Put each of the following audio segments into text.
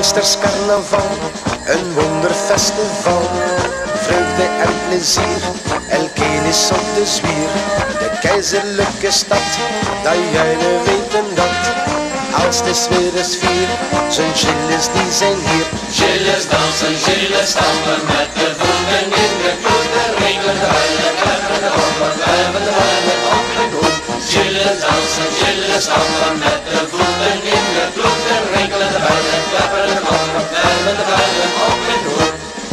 Meesterscarnaval, een wonderfestival. Vreugde en plezier, elkeen is op de zwier. De keizerlijke stad, dat juichen weten dat. Als het is weer eens vier, zijn Gilles die zijn hier. Gilles dansen, Gilles stampen, met de voeten in de kloot. De ringen, de huilen, kleppen, de bommen, wuiven, de wuiven op de koen. Gilles dansen, Gilles stampen, met de voeten in de kloot. De ringen, de huilen, kleppen, de bommen, wuiven, de wuiven op de koen.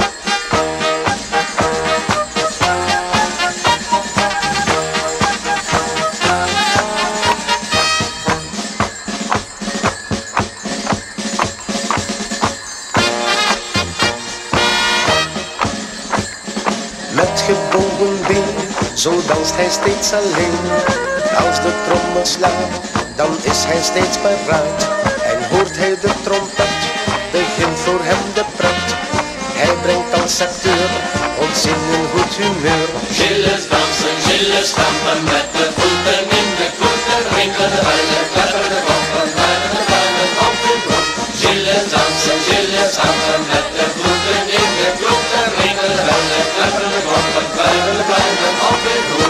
Met gebogen been, zo danst hij steeds alleen. Als de trommel slaat, dan is hij steeds paraat. En hoort hij de trompet, begint voor hem de pret. Hij brengt als acteur ons in een goed humeur. Gilles dansen, Gilles stampen, met de voeten in de kloot. De ringen, de huilen, kleppen, de bommen, wuiven, de wuiven op de koen. Gilles dansen, Gilles stampen, met de voeten in de kloot. De ringen, de huilen, kleppen, de bommen, wuiven, de wuiven op de koen.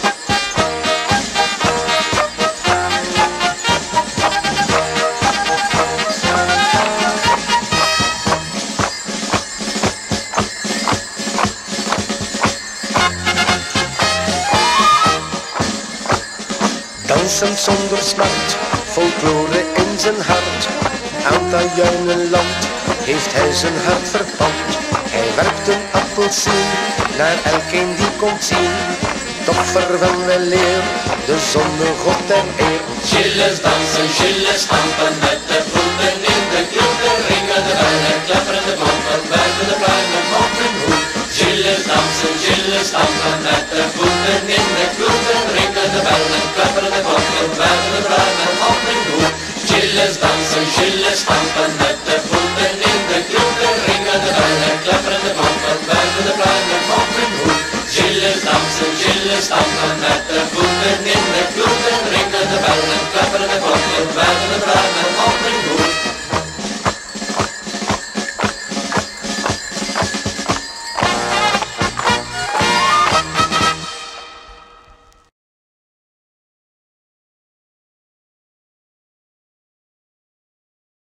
Dansend zonder smart, folklore in zijn hart. Aan dat juinenland heeft hij zijn hart verpand. Hij werpt een appelsien naar elkeen die komt zien. Toch verwen wel leer, de zonnegod der eer. Gilles dansen, Gilles stampen, met de voeten in de kloot. De ringen, de huilen, klepperen de bommen, wuiven de pluimen op de hoed. Gilles dansen, Gilles stampen, met de voeten in de kloot. De ringen, de huilen, klepperen de bommen, wuiven de pluimen op de hoed. Gilles dansen, Gilles stampen, met de voeten in de kloot. De ringen, de huilen, klepperen de bommen, wuiven de pluimen op de hoed. Gilles dansen, Gilles stampen, met de voeten in